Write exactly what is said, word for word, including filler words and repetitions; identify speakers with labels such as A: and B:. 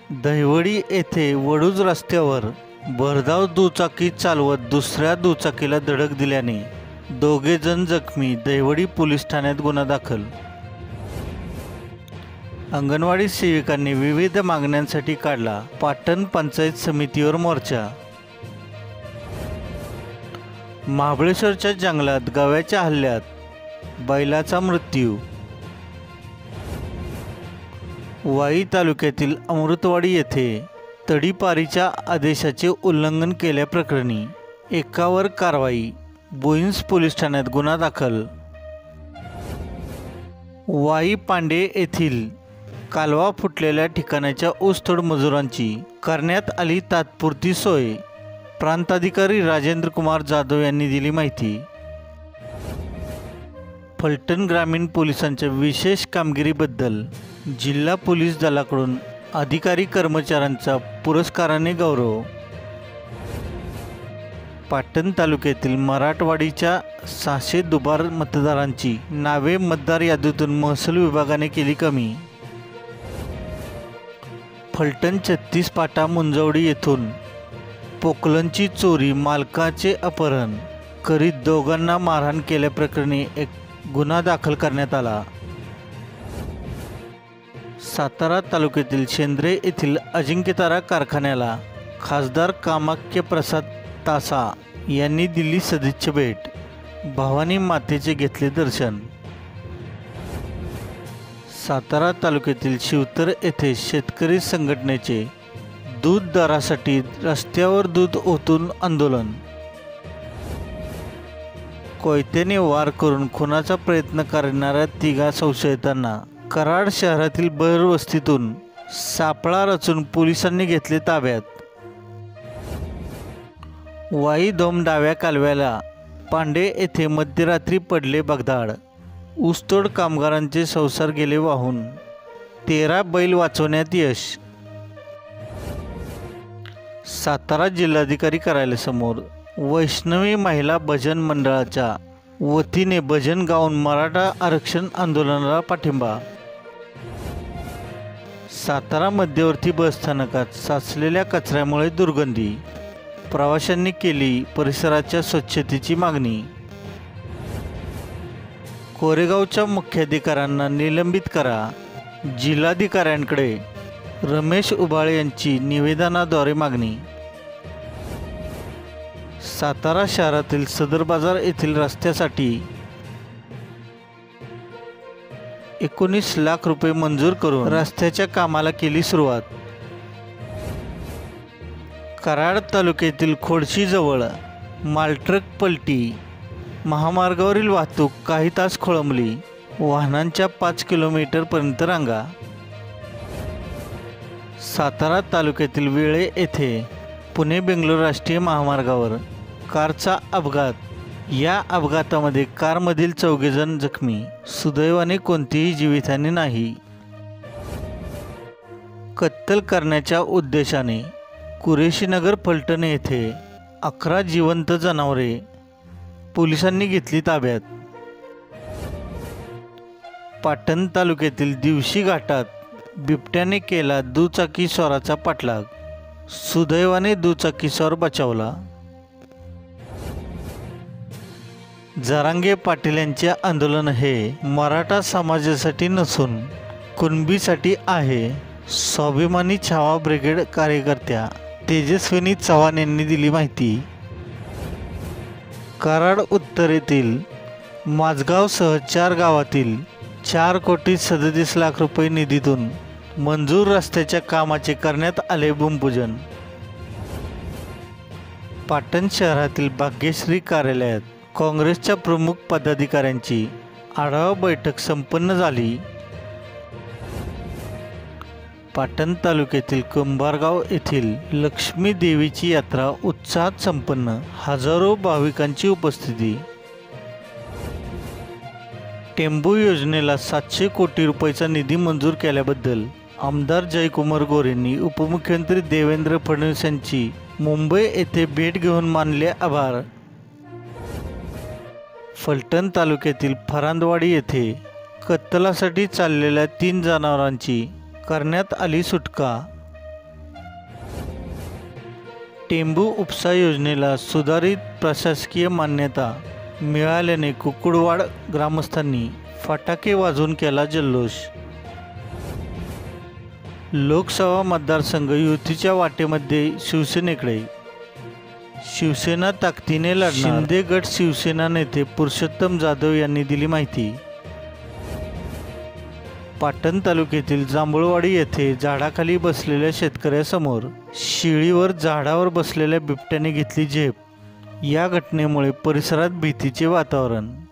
A: दहिवडी येथे वडूज रस्त्यावर भरधाव दुचाकी चालवत दुसऱ्या दुचाकीला धडक दिल्याने दोघे जण जखमी। दहिवडी पोलीस ठाण्यात गुन्हा दाखल। अंगणवाडी सेविकांनी विविध मागण्यांसाठी काढला पाटण पंचायत समितीवर मोर्चा। महाबळेश्वरच्या जंगलात गव्याच्या हल्ल्यात बैलाचा मृत्यू। वाई तालुक्यातील अमृतवाडी येथे तडीपारीच्या आदेशाचे उल्लंघन केल्याप्रकरणी एकावर कारवाई। बोईंज पोलीस ठाण्यात गुन्हा दाखल। वाई पांडे येथील कालवा फुटलेल्या ठिकाणाच्या ऊसतोड मजुरांची करण्यात आली तात्पुरती सोय। प्रांताधिकारी राजेंद्र कुमार जाधव यांनी दिली माहिती। फलटण ग्रामीण पोलिसांच्या विशेष कामगिरीबद्दल जिल्हा पोलीस दलाकडून अधिकारी कर्मचाऱ्यांचा पुरस्काराने गौरव। पाटण तालुक्यातील मराठवाडीच्या सहाशे दुबार मतदारांची नावे मतदार यादीतून महसूल विभागाने केली कमी। फलटण छत्तीस पाटा मुंजवडी येथून पोकलनची चोरी मालकाचे अपहरण करीत दोघांना मारहाण केल्याप्रकरणी एक गुन्हा दाखल करण्यात आला। सातारा तालुक्यातील शेंद्रे येथील अजिंक्यतारा कारखान्याला खासदार कामाख्य प्रसाद तासा यांनी दिली सदिच्छा भेट। भवानी मातेचे घेतले दर्शन। सातारा तालुक्यातील शिवतर येथे शेतकरी संघटनेचे दूध दरासाठी रस्त्यावर दूध ओतून आंदोलन। कोयत्याने वार करून खुनाचा प्रयत्न करणाऱ्या तिघा संशयितांना कराड शहरातील बहिर्वस्तीतून सापळा रचून पोलिसांनी घेतले ताब्यात। वाई धोम डाव्या कालव्याला पांडे येथे मध्यरात्री पडले भगदाड। ऊसतोड कामगारांचे संसार गेले वाहून। तेरा बैल वाचवण्यात यश। सातारा जिल्हाधिकारी कार्यालयासमोर वैष्णवी महिला भजन मंडळाच्या वतीने भजन गाऊन मराठा आरक्षण आंदोलनाला पाठिंबा। सातारा मध्यवर्ती बस स्थानकात साचलेल्या कचऱ्यामुळे दुर्गंधी। प्रवाशांनी केली परिसराच्या स्वच्छतेची मागणी। कोरेगावच्या मुख्याधिकाऱ्यांना निलंबित करा, जिल्हाधिकाऱ्यांकडे रमेश उबाळे यांची निवेदनाद्वारे मागणी। सातारा शहरातील सदर बाजार येथील रस्त्यासाठी एकोणीस लाख रुपये मंजूर करून रस्त्याच्या कामाला केली सुरुवात। कराड तालुक्यातील खोडशीजवळ मालट्रक पलटी, महामार्गावरील वाहतूक काही तास खोळंबली। वाहनांच्या पाच किलोमीटरपर्यंत रांगा। सातारा तालुक्यातील वेळे येथे पुणे बेंगलोर राष्ट्रीय महामार्गावर कारचा अपघात। या अपघातामध्ये कारमधील चौघेजण जखमी। सुदैवाने कोणतीही जीवितहानी नाही। कत्तल करण्याच्या उद्देशाने कुरेशीनगर फलटण येथे अकरा जिवंत जनावरे पोलिसांनी घेतली ताब्यात। पाटण तालुक्यातील दिवशी घाटात बिबट्याने केला दुचाकी स्वाराचा पाठलाग। सुदैवाने दुचाकी स्वार बचावला। जरांगे पाटील यांचे आंदोलन हे मराठा समाजासाठी नसून कुणबीसाठी आहे। स्वाभिमानी छावा ब्रिगेड कार्यकर्त्या तेजस्विनी चव्हाण यांनी दिली माहिती। कराड उत्तर येथील माझगावसह चार गावातील चार कोटी सदतीस लाख रुपये निधीतून मंजूर रस्त्याच्या कामाचे करण्यात आले भूमिपूजन। पाटण शहरातील भाग्यश्री कार्यालयात काँग्रेसच्या प्रमुख पदाधिकाऱ्यांची आढावा बैठक संपन्न झाली। पाटण तालुक्यातील कुंभारगाव येथील लक्ष्मी देवीची यात्रा उत्साहात संपन्न। हजारो भाविकांची उपस्थिती। टेंबू योजनेला सातशे कोटी रुपयाचा निधी मंजूर केल्याबद्दल आमदार जयकुमार गोरेंनी उपमुख्यमंत्री देवेंद्र फडणवीस यांची मुंबई येथे भेट घेऊन मानले आभार। फलटण तालुक्यातील फरांदवाडी येथे कत्तलासाठी चाललेल्या तीन जनावरांची करण्यात आली सुटका। टेंभू उपसा योजनेला सुधारित प्रशासकीय मान्यता मिळाल्याने कुकुडवाड ग्रामस्थांनी फटाके वाजवून केला जल्लोष। लोकसभा मतदारसंघ युतीच्या वाटेमध्ये शिवसेनेकडे, शिवसेना ताकदीने लढणार, शिंदे गट शिवसेना नेते पुरुषोत्तम जाधव यांनी दिली माहिती। पाटण तालुक्यातील जांभूळवाडी येथे झाडाखाली बसलेल्या शेतकऱ्यासमोर शिळीवर झाडावर बसलेल्या बिबट्याने घेतली झेप। या घटनेमुळे परिसरात भीतीचे वातावरण।